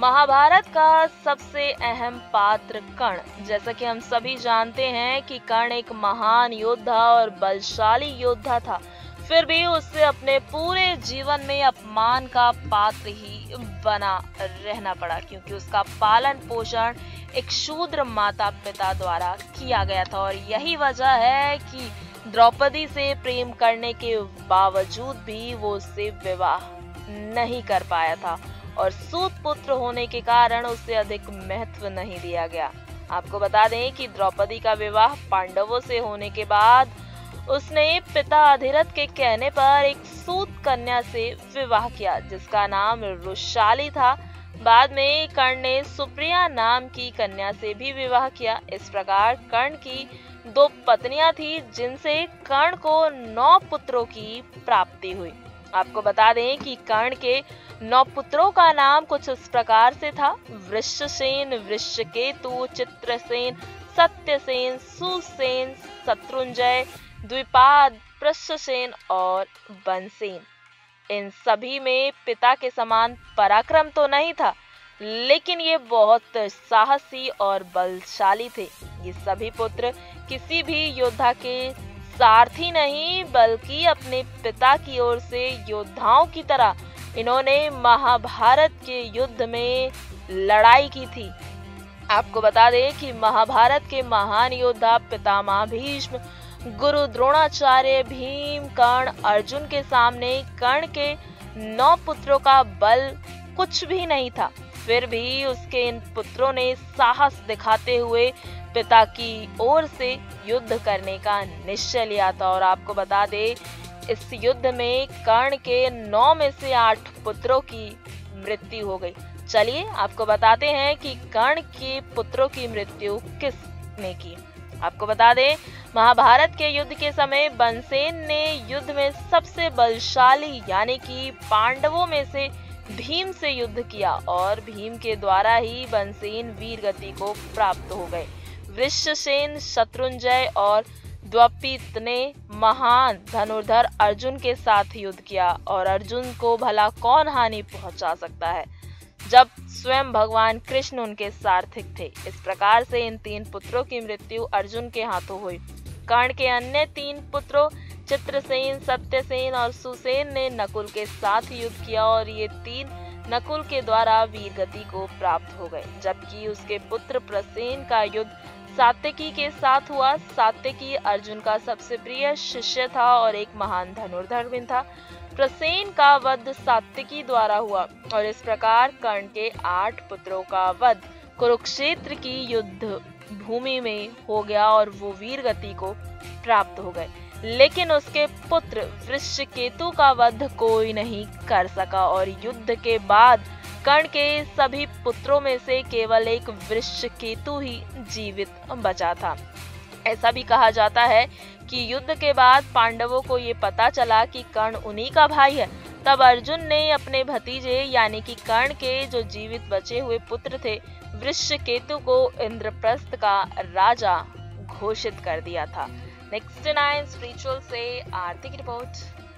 महाभारत का सबसे अहम पात्र कर्ण। जैसा कि हम सभी जानते हैं कि कर्ण एक महान योद्धा और बलशाली योद्धा था, फिर भी उससे अपने पूरे जीवन में अपमान का पात्र ही बना रहना पड़ा, क्योंकि उसका पालन पोषण एक शूद्र माता पिता द्वारा किया गया था। और यही वजह है कि द्रौपदी से प्रेम करने के बावजूद भी वो उससे विवाह नहीं कर पाया था और सूत पुत्र होने के कारण उसे अधिक महत्व नहीं दिया गया। आपको बता दें कि द्रौपदी का विवाह पांडवों से होने के बाद उसने पिता अधिरथ के कहने पर एक सूत कन्या से विवाह किया, जिसका नाम रुशाली था। बाद में कर्ण ने सुप्रिया नाम की कन्या से भी विवाह किया। इस प्रकार कर्ण की 2 पत्नियां थी, जिनसे कर्ण को 9 पुत्रों की प्राप्ति हुई। आपको बता दें कि कर्ण के 9 पुत्रों का नाम कुछ इस प्रकार से था: वृषसेन, वृषकेतु, चित्रसेन, सत्यसेन, सुसेन, शत्रुंजय, द्विपाद, पृषसेन और बनसेन। इन सभी में पिता के समान पराक्रम तो नहीं था, लेकिन ये बहुत साहसी और बलशाली थे। ये सभी पुत्र किसी भी योद्धा के सारथी नहीं, बल्कि अपने पिता की ओर से योद्धाओं की तरह इन्होंने महाभारत के युद्ध में लड़ाई की थी। आपको बता दें कि महाभारत के महान योद्धा पितामह भीष्म, गुरु द्रोणाचार्य, भीम, कर्ण, अर्जुन के सामने कर्ण के 9 पुत्रों का बल कुछ भी नहीं था। फिर भी उसके इन पुत्रों ने साहस दिखाते हुए पिता की ओर से युद्ध करने का निश्चय लिया था। और आपको बता दें, इस युद्ध में कर्ण के 9 में से 8 पुत्रों की मृत्यु हो गई। चलिए आपको बताते हैं कि कर्ण के पुत्रों की मृत्यु किसने की। आपको बता दें, महाभारत के युद्ध के समय बनसेन ने युद्ध में सबसे बलशाली यानी कि पांडवों में से भीम से युद्ध किया और भीम के द्वारा ही बनसेन वीर गति को प्राप्त हो गए। वृषसेन, शत्रुंजय और द्विपद ने महान धनुर्धर अर्जुन के साथ युद्ध किया, और अर्जुन को भला कौन हानि पहुंचा सकता है जब स्वयं भगवान कृष्ण उनके सारथिक थे। इस प्रकार से इन 3 पुत्रों की मृत्यु अर्जुन के हाथों हुई। कर्ण के अन्य 3 पुत्रों चित्रसेन, सत्यसेन और सुसेन ने नकुल के साथ युद्ध किया, और ये 3 नकुल के द्वारा वीर गति को प्राप्त हो गए। जबकि उसके पुत्र प्रसेन का युद्ध सात्यकी के साथ हुआ। सात्यकी अर्जुन का सबसे प्रिय शिष्य था और एक महान धनुर्धर भी था। प्रसेन का वध सात्यकी द्वारा हुआ, और इस प्रकार कर्ण के 8 पुत्रों का वध कुरुक्षेत्र की युद्ध भूमि में हो गया और वो वीर गति को प्राप्त हो गए। लेकिन उसके पुत्र वृषकेतु का वध कोई नहीं कर सका, और युद्ध के बाद कर्ण के सभी पुत्रों में से केवल एक वृषकेतु ही जीवित बचा था। ऐसा भी कहा जाता है कि युद्ध के बाद पांडवों को ये पता चला कि कर्ण उन्हीं का भाई है। तब अर्जुन ने अपने भतीजे यानी कि कर्ण के जो जीवित बचे हुए पुत्र थे वृषकेतु को इंद्रप्रस्थ का राजा घोषित कर दिया था। नेक्स्ट 9 स्पिरिचुअल से आर्थिक रिपोर्ट।